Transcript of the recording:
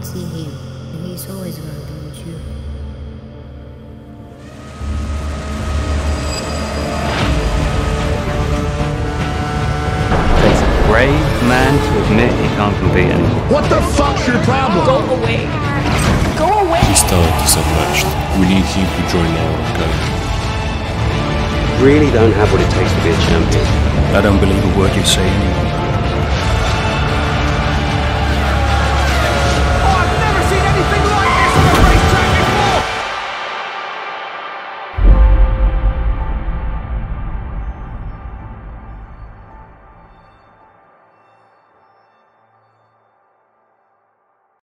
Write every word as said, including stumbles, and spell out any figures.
can't see him. He's always gonna be with you. Takes a brave man to admit he can't compete anymore. What the fuck's your problem? Go away. Go away. His talent is unmatched. We need him to join our academy. Really don't have what it takes to be a champion. I don't believe a word you say anymore.